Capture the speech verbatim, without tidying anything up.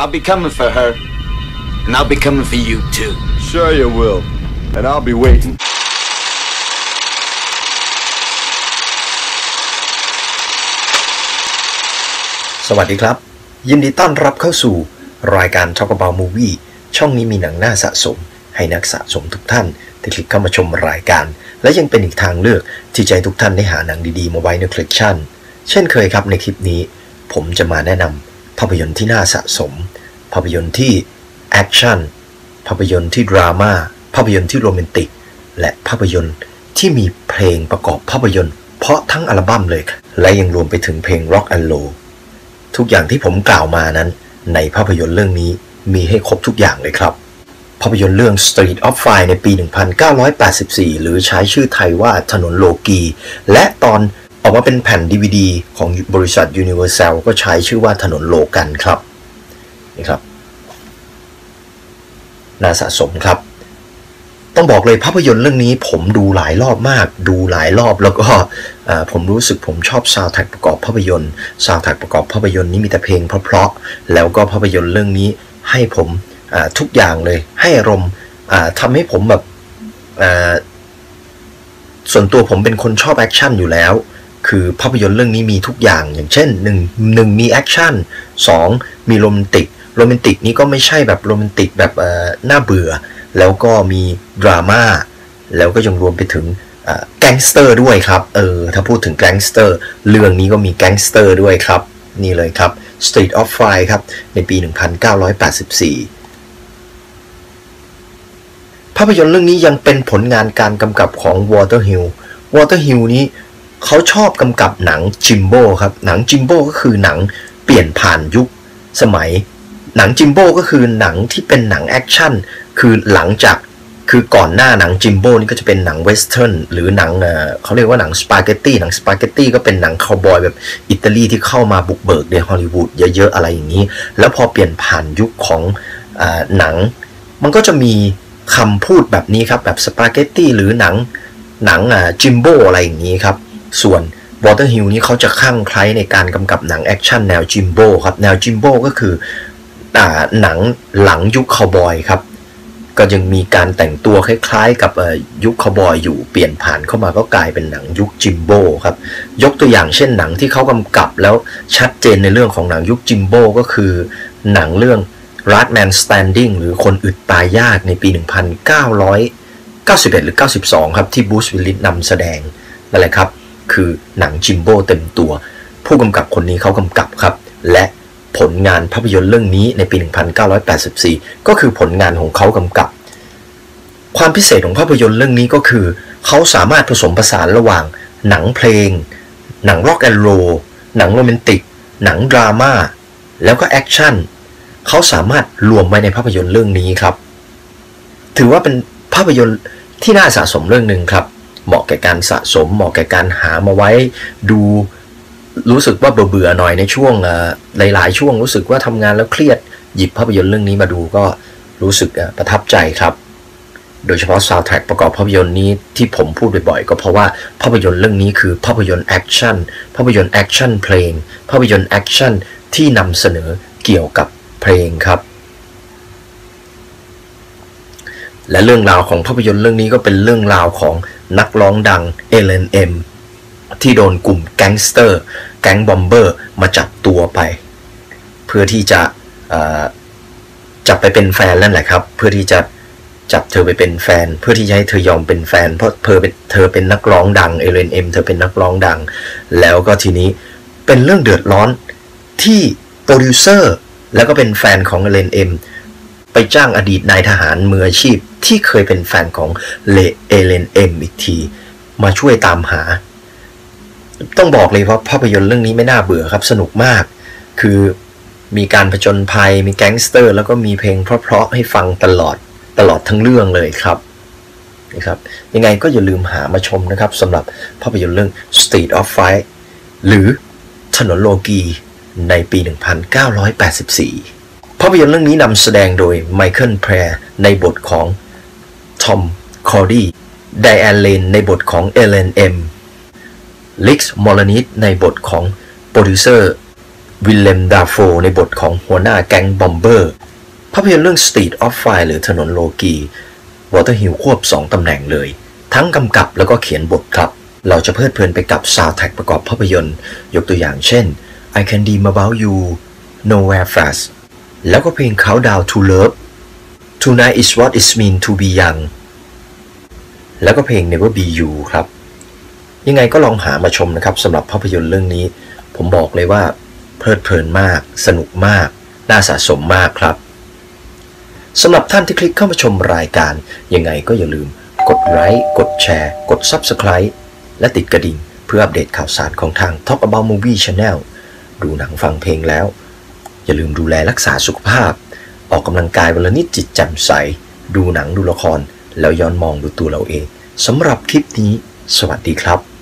I'll be coming for her, and I'll be coming for you too. Sure you will, and I'll be waiting. สวัสดีครับยินดีต้อนรับเข้าสู่รายการ Talk About Movie ช่องนี้มีหนังน่าสะสมให้นักสะสมทุกท่านที่คลิกเข้ามาชมรายการและยังเป็นอีกทางเลือกที่จะให้ทุกท่านได้หาหนังดีๆมาไว้ในคลิปชั่นเช่นเคยครับในคลิปนี้ผมจะมาแนะนำภาพยนตร์ที่น่าสะสมภาพยนตร์ที่แอคชั่นภาพยนตร์ที่ดราม่าภาพยนตร์ที่โรแมนติกและภาพยนตร์ที่มีเพลงประกอบภาพยนตร์เพราะทั้งอัลบั้มเลยและยังรวมไปถึงเพลง Rock and Roll ทุกอย่างที่ผมกล่าวมานั้นในภาพยนตร์เรื่องนี้มีให้ครบทุกอย่างเลยครับภาพยนตร์เรื่อง Street of Fire ในปี หนึ่งพันเก้าร้อยแปดสิบสี่ หรือใช้ชื่อไทยว่าถนนโลกีและตอนออกมาเป็นแผ่น ดี วี ดี ของบริษัท Universal ก็ใช้ชื่อว่าถนนโลกันครับนี่ครับน่าสะสมครับต้องบอกเลยภาพยนตร์เรื่องนี้ผมดูหลายรอบมากดูหลายรอบแล้วก็ผมรู้สึกผมชอบซาวด์แทร็กประกอบภาพยนตร์ซาวด์แทร็กประกอบภาพยนตร์นี้มีแต่เพลงเพราะๆแล้วก็ภาพยนตร์เรื่องนี้ให้ผมทุกอย่างเลยให้อารมณ์ทำให้ผมแบบส่วนตัวผมเป็นคนชอบแอคชั่นอยู่แล้วคือภาพยนตร์เรื่องนี้มีทุกอย่างอย่างเช่นหนึ่ง หนึ่งมีแอคชั่นสองมีโรแมนติกโรแมนติกนี้ก็ไม่ใช่แบบโรแมนติกแบบน่าเบื่อแล้วก็มีดราม่าแล้วก็ยังรวมไปถึงแก๊งสเตอร์ด้วยครับเออถ้าพูดถึงแก๊งสเตอร์เรื่องนี้ก็มีแก๊งสเตอร์ด้วยครับนี่เลยครับ Street of Fire ครับในปี หนึ่งพันเก้าร้อยแปดสิบสี่ ภาพยนตร์เรื่องนี้ยังเป็นผลงานการกำกับของ Waterhill Waterhill นี้เขาชอบกำกับหนังจิมโบ้ครับหนังจิมโบ้ก็คือหนังเปลี่ยนผ่านยุคสมัยหนังจิมโบ้ก็คือหนังที่เป็นหนังแอคชั่นคือหลังจากคือก่อนหน้าหนังจิมโบ้นี่ก็จะเป็นหนังเวสเทิร์นหรือหนังเอ่อเขาเรียกว่าหนังสปาเกตตี้หนังสปาเกตตี้ก็เป็นหนังคาวบอยแบบอิตาลีที่เข้ามาบุกเบิกในฮอลลีวูดเยอะๆอะไรอย่างนี้แล้วพอเปลี่ยนผ่านยุคของเอ่อหนังมันก็จะมีคำพูดแบบนี้ครับแบบสปาเกตตี้หรือหนังหนังอ่าจิมโบ้อะไรอย่างนี้ครับส่วน Waterhill นี้เขาจะคลั่งไคล้ในการกำกับหนังแอคชั่นแนวจิมโบ้ครับแนวจิมโบ้ก็คืออ่าหนังหลังยุคคาวบอยครับก็ยังมีการแต่งตัวคล้ายๆกับยุคคาวบอยอยู่เปลี่ยนผ่านเข้ามาก็กลายเป็นหนังยุคจิมโบ้ครับยกตัวอย่างเช่นหนังที่เขากำกับแล้วชัดเจนในเรื่องของหนังยุคจิมโบ้ก็คือหนังเรื่อง Last Man Standing หรือคนอึดตายยากในปี หนึ่งพันเก้าร้อยเก้าสิบเอ็ด หรือ เก้าสิบสอง ครับที่บูธวิลลิสนำแสดงนั่นแหละครับคือหนังจิมโบ้เต็มตัวผู้กำกับคนนี้เขากำกับครับและผลงานภาพยนตร์เรื่องนี้ในปี หนึ่งพันเก้าร้อยแปดสิบสี่ ก็คือผลงานของเขากำกับความพิเศษของภาพยนตร์เรื่องนี้ก็คือเขาสามารถผสมผสานระหว่างหนังเพลงหนังร็อกแอนด์โรลหนังโรแมนติกหนังดราม่าแล้วก็แอคชั่นเขาสามารถรวมไว้ในภาพยนตร์เรื่องนี้ครับถือว่าเป็นภาพยนตร์ที่น่าสะสมเรื่องนึงครับเหมาะแก่การสะสมเหมาะแก่การหามาไว้ดูรู้สึกว่าเบื่อๆหน่อยในช่วงหลายๆช่วงรู้สึกว่าทำงานแล้วเครียดหยิบภาพยนตร์เรื่องนี้มาดูก็รู้สึกประทับใจครับโดยเฉพาะซาวด์แทร็กประกอบภาพยนตร์นี้ที่ผมพูดบ่อยๆก็เพราะว่าภาพยนตร์เรื่องนี้คือภาพยนตร์แอคชั่นภาพยนตร์แอคชั่นเพลงภาพยนตร์แอคชั่นที่นำเสนอเกี่ยวกับเพลงครับและเรื่องราวของภาพยนตร์เรื่องนี้ก็เป็นเรื่องราวของนักร้องดัง เอล เอ็น เอ็ม ที่โดนกลุ่มแก๊งสเตอร์แก๊งบอมเบอร์มาจับตัวไปเพื่อที่จะจับไปเป็นแฟนนั่นแหละครับเพื่อที่จะจับเธอไปเป็นแฟนเพื่อที่จะให้เธอยอมเป็นแฟนเพราะเธอเป็นเธอเป็นนักร้องดัง เอล เอ็น เอ็ม เธอเป็นนักร้องดังแล้วก็ทีนี้เป็นเรื่องเดือดร้อนที่โปรดิวเซอร์แล้วก็เป็นแฟนของ เอล เอ็น เอ็ม ไปจ้างอดีตนายทหารมืออาชีพที่เคยเป็นแฟนของเล เอล เอ็น เอ็ม อีกทีมาช่วยตามหาต้องบอกเลยว่าภาพยนตร์เรื่องนี้ไม่น่าเบื่อครับสนุกมากคือมีการผจญภัยมีแก๊งสเตอร์แล้วก็มีเพลงเพราะๆให้ฟังตลอดตลอดทั้งเรื่องเลยครับนะครับยังไงก็อย่าลืมหามาชมนะครับสำหรับภาพยนตร์เรื่อง Street of Fire หรือถนนโลกีในปี หนึ่งพันเก้าร้อยแปดสิบสี่ ภาพยนตร์เรื่องนี้นำแสดงโดยไมเคิล แพร์ในบทของทอม คอร์ดี้ไดแอนเลนในบทของ เอล เอ็น เอ็ม ลิกซ์ มอลลานิสในบทของโปรดิวเซอร์วิลเลม ดาโฟในบทของหัวหน้าแก๊งบอมเบอร์ภาพยนตร์เรื่อง Street of Fire หรือถนนโลกีวอเตอร์ฮิลควบสองตำแหน่งเลยทั้งกำกับแล้วก็เขียนบทครับเราจะเพลิดเพลินไปกับซาวด์แทร็กประกอบภาพยนตร์ยกตัวอย่างเช่น I Can Dream About You Nowhere Fast แล้วก็เพลง Countdown to Love Tonight is what it means to be young แล้วก็เพลง Never Be You ครับยังไงก็ลองหามาชมนะครับสำหรับภาพยนตร์เรื่องนี้ผมบอกเลยว่าเพลิดเพลินมากสนุกมากน่าสะสมมากครับสำหรับท่านที่คลิกเข้ามาชมรายการยังไงก็อย่าลืมกดไลค์กดแชร์กด Subscribe และติดกระดิ่งเพื่ออัปเดตข่าวสารของทาง Talk About Movie Channel ดูหนังฟังเพลงแล้วอย่าลืมดูแลรักษาสุขภาพออกกำลังกายวันละนิดจิตแจ่มใสดูหนังดูละครแล้วย้อนมองดูตัวเราเองสำหรับคลิปนี้สวัสดีครับ